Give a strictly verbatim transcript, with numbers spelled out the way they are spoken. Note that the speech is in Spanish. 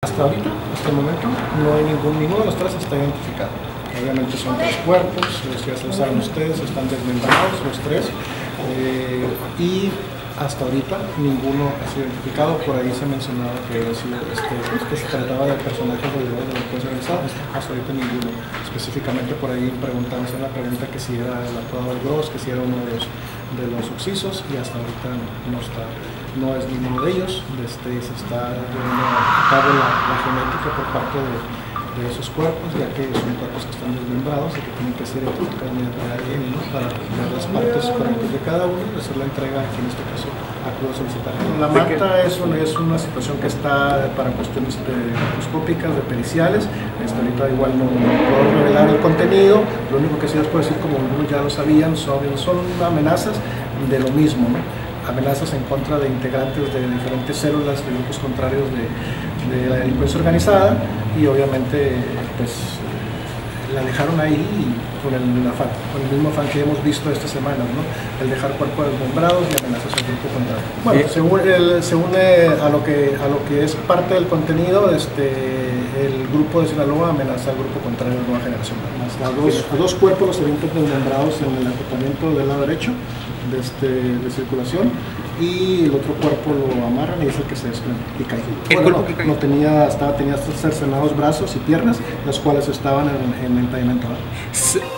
Hasta ahorita, hasta el momento, no hay ningún, ninguno de los tres está identificado. Obviamente son tres cuerpos, los que ya se lo saben ustedes, están desmembrados los tres, eh, y hasta ahorita ninguno ha sido identificado. Por ahí se mencionaba que, sido, este, pues, que se trataba de personajes de la delincuencia organizada, hasta ahorita ninguno. Específicamente por ahí preguntamos una pregunta que si era el actuador Gross, que si era uno de los, de los occisos, y hasta ahorita no está, no es ninguno de ellos. Este, se está llevando a cabo la, la genética por parte de de esos cuerpos, ya que son cuerpos que están desmembrados y que tienen que ser identificados mediante A D N, ¿no? Para ver las partes correctas de cada uno y hacer la entrega, que en este caso acudo a solicitar. La manta es una, es una situación que está para cuestiones microscópicas, de periciales. Hasta ahorita igual no, no puedo revelar el contenido. Lo único que sí les puedo decir, como algunos ya lo sabían, son, son amenazas de lo mismo, ¿no? Amenazas en contra de integrantes de diferentes células de grupos contrarios de, de la delincuencia organizada, y obviamente pues la dejaron ahí con el, afán, con el mismo afán que hemos visto estas semanas, ¿no? El dejar cuerpos desmembrados y amenazas al grupo contrario. Bueno, se une, se une a, lo que, a lo que es parte del contenido. Este, el grupo de Sinaloa amenaza al grupo contrario de Nueva Generación. A dos, a dos cuerpos los eventos desmembrados en el acotamiento del lado derecho de, este, de circulación, y el otro cuerpo lo amarran y es el que se desprende y cae. ¿El bueno, cuerpo no, que cae? no tenía, estaba, tenía cercenados brazos y piernas, las cuales estaban en, en el pavimento. S